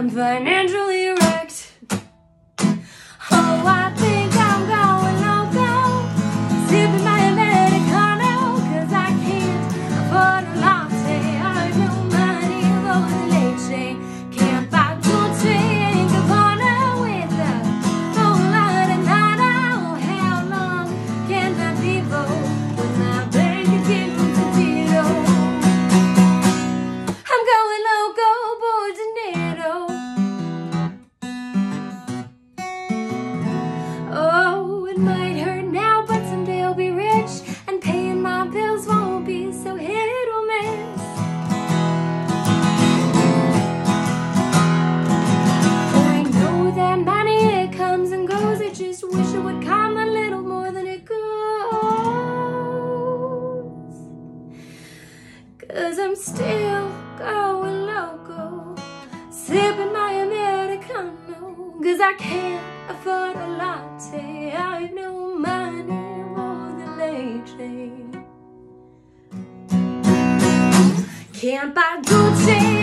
I'm financially wrecked. Oh, I think I'm going loco, sipping my americano, cause I can't afford a latte. I've no money for the leche. Can't buy Dolce and Gabbana with a whole lot of nada. Oh, how long can I vivo when my bank account comes to zero? I'm going loco for Dinero. Oh, it might hurt now, but someday I'll be rich, and paying my bills won't be so hit or miss. I know that money, it comes and goes. I just wish it would come a little more than it goes. 'Cause I'm still going loco, sipping my americano, 'cause I can't afford a latte. I have no money for the leche. Can't buy Dolce